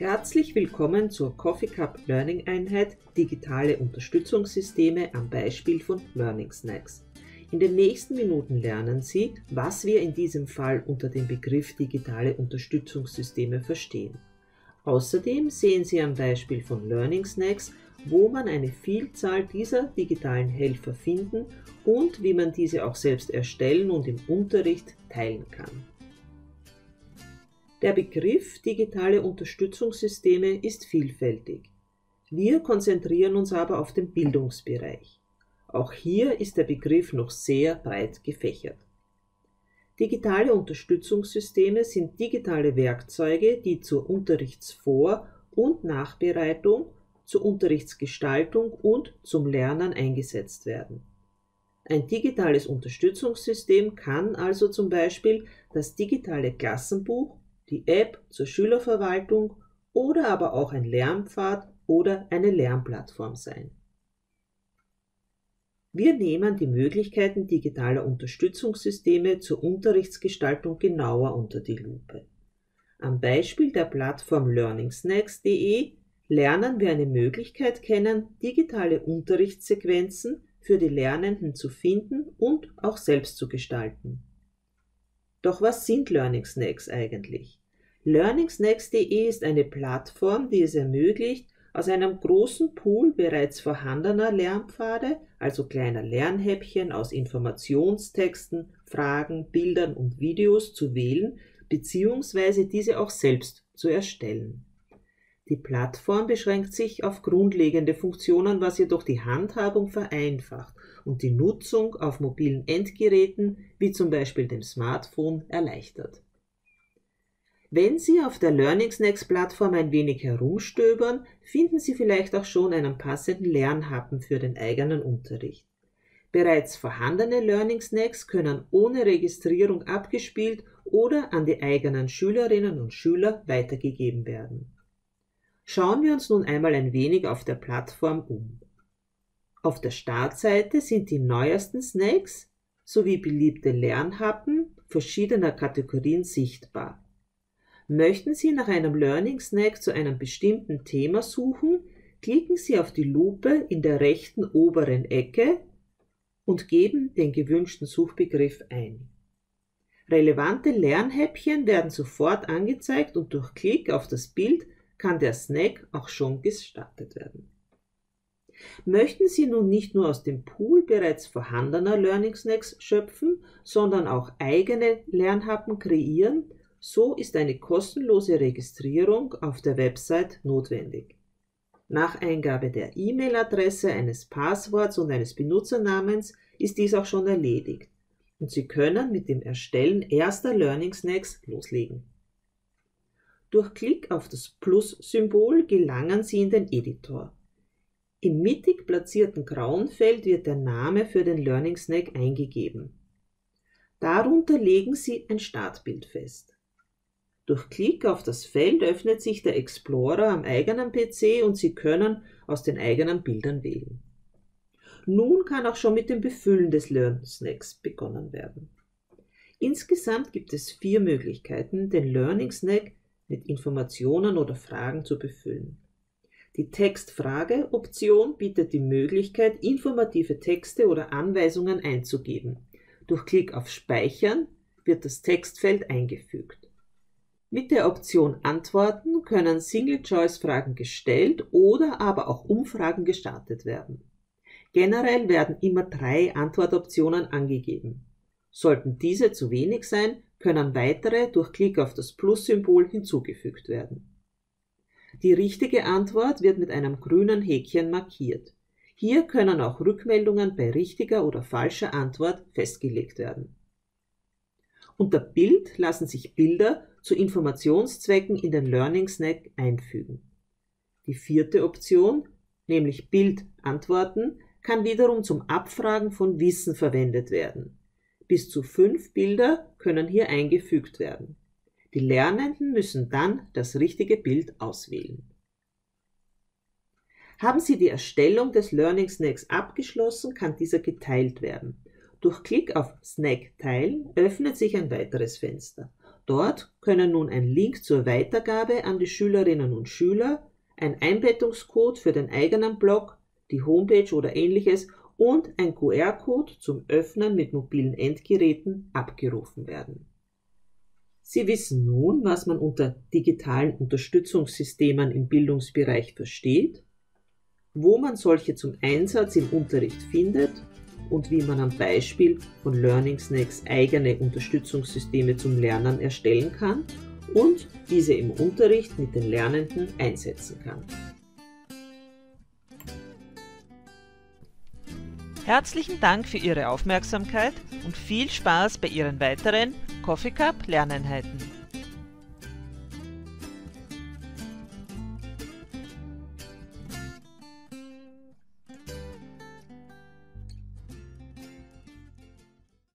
Herzlich willkommen zur Coffee Cup Learning Einheit Digitale Unterstützungssysteme am Beispiel von Learning Snacks. In den nächsten Minuten lernen Sie, was wir in diesem Fall unter dem Begriff digitale Unterstützungssysteme verstehen. Außerdem sehen Sie am Beispiel von Learning Snacks, wo man eine Vielzahl dieser digitalen Helfer finden und wie man diese auch selbst erstellen und im Unterricht teilen kann. Der Begriff digitale Unterstützungssysteme ist vielfältig. Wir konzentrieren uns aber auf den Bildungsbereich. Auch hier ist der Begriff noch sehr breit gefächert. Digitale Unterstützungssysteme sind digitale Werkzeuge, die zur Unterrichtsvor- und Nachbereitung, zur Unterrichtsgestaltung und zum Lernen eingesetzt werden. Ein digitales Unterstützungssystem kann also zum Beispiel das digitale Klassenbuch, die App zur Schülerverwaltung oder aber auch ein Lernpfad oder eine Lernplattform sein. Wir nehmen die Möglichkeiten digitaler Unterstützungssysteme zur Unterrichtsgestaltung genauer unter die Lupe. Am Beispiel der Plattform learningsnacks.de lernen wir eine Möglichkeit kennen, digitale Unterrichtssequenzen für die Lernenden zu finden und auch selbst zu gestalten. Doch was sind Learning Snacks eigentlich? Learningsnacks.de ist eine Plattform, die es ermöglicht, aus einem großen Pool bereits vorhandener Lernpfade, also kleiner Lernhäppchen aus Informationstexten, Fragen, Bildern und Videos zu wählen bzw. diese auch selbst zu erstellen. Die Plattform beschränkt sich auf grundlegende Funktionen, was jedoch die Handhabung vereinfacht und die Nutzung auf mobilen Endgeräten, wie zum Beispiel dem Smartphone, erleichtert. Wenn Sie auf der Learning Snacks Plattform ein wenig herumstöbern, finden Sie vielleicht auch schon einen passenden Lernhappen für den eigenen Unterricht. Bereits vorhandene Learning Snacks können ohne Registrierung abgespielt oder an die eigenen Schülerinnen und Schüler weitergegeben werden. Schauen wir uns nun einmal ein wenig auf der Plattform um. Auf der Startseite sind die neuesten Snacks sowie beliebte Lernhappen verschiedener Kategorien sichtbar. Möchten Sie nach einem Learning Snack zu einem bestimmten Thema suchen, klicken Sie auf die Lupe in der rechten oberen Ecke und geben den gewünschten Suchbegriff ein. Relevante Lernhäppchen werden sofort angezeigt und durch Klick auf das Bild kann der Snack auch schon gestartet werden. Möchten Sie nun nicht nur aus dem Pool bereits vorhandener Learning Snacks schöpfen, sondern auch eigene Lernhappen kreieren, so ist eine kostenlose Registrierung auf der Website notwendig. Nach Eingabe der E-Mail-Adresse, eines Passworts und eines Benutzernamens ist dies auch schon erledigt und Sie können mit dem Erstellen erster Learning Snacks loslegen. Durch Klick auf das Plus-Symbol gelangen Sie in den Editor. Im mittig platzierten grauen Feld wird der Name für den Learning Snack eingegeben. Darunter legen Sie ein Startbild fest. Durch Klick auf das Feld öffnet sich der Explorer am eigenen PC und Sie können aus den eigenen Bildern wählen. Nun kann auch schon mit dem Befüllen des Learning Snacks begonnen werden. Insgesamt gibt es 4 Möglichkeiten, den Learning Snack mit Informationen oder Fragen zu befüllen. Die Text-Frage-Option bietet die Möglichkeit, informative Texte oder Anweisungen einzugeben. Durch Klick auf Speichern wird das Textfeld eingefügt. Mit der Option Antworten können Single-Choice-Fragen gestellt oder aber auch Umfragen gestartet werden. Generell werden immer 3 Antwortoptionen angegeben. Sollten diese zu wenig sein, können weitere durch Klick auf das Plus-Symbol hinzugefügt werden. Die richtige Antwort wird mit einem grünen Häkchen markiert. Hier können auch Rückmeldungen bei richtiger oder falscher Antwort festgelegt werden. Unter Bild lassen sich Bilder zu Informationszwecken in den Learning Snack einfügen. Die 4. Option, nämlich Bild antworten, kann wiederum zum Abfragen von Wissen verwendet werden. Bis zu 5 Bilder können hier eingefügt werden. Die Lernenden müssen dann das richtige Bild auswählen. Haben Sie die Erstellung des Learning Snacks abgeschlossen, kann dieser geteilt werden. Durch Klick auf Snack teilen öffnet sich ein weiteres Fenster. Dort können nun ein Link zur Weitergabe an die Schülerinnen und Schüler, ein Einbettungscode für den eigenen Blog, die Homepage oder ähnliches und ein QR-Code zum Öffnen mit mobilen Endgeräten abgerufen werden. Sie wissen nun, was man unter digitalen Unterstützungssystemen im Bildungsbereich versteht, wo man solche zum Einsatz im Unterricht findet und wie man am Beispiel von Learning Snacks eigene Unterstützungssysteme zum Lernen erstellen kann und diese im Unterricht mit den Lernenden einsetzen kann. Herzlichen Dank für Ihre Aufmerksamkeit und viel Spaß bei Ihren weiteren Coffee Cup Lerneinheiten.